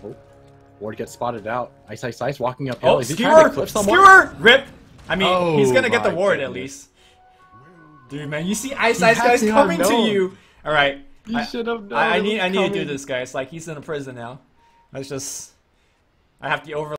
Oh, Ward gets spotted out. Ice walking uphill. Oh, Is he trying to clip skewer! someone? Skewer! Rip! I mean, Oh, he's gonna get the my ward at goodness. least. Dude, man, you see Ice had guys to have coming to known. you! Alright. You should have known. I it need was to do coming. this, guys. Like, he's in a prison now. Let's just... I have to over...